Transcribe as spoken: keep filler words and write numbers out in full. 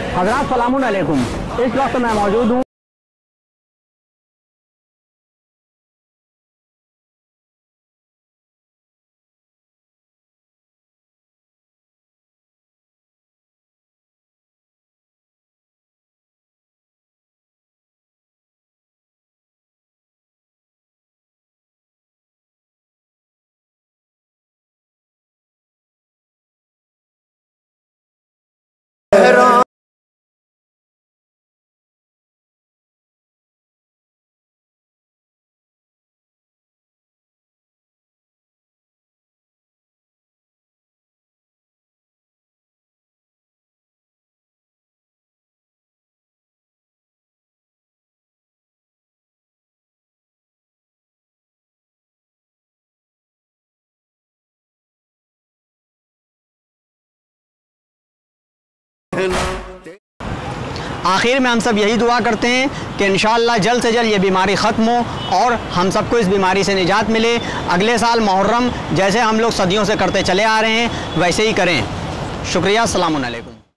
हज़रात सलामुन अलैकुम। इस वक्त मैं मौजूद हूँ आखिर में हम सब यही दुआ करते हैं कि इंशाअल्लाह जल्द से जल्द ये बीमारी ख़त्म हो और हम सबको इस बीमारी से निजात मिले। अगले साल मुहर्रम जैसे हम लोग सदियों से करते चले आ रहे हैं वैसे ही करें। शुक्रिया। अस्सलामु अलैकुम।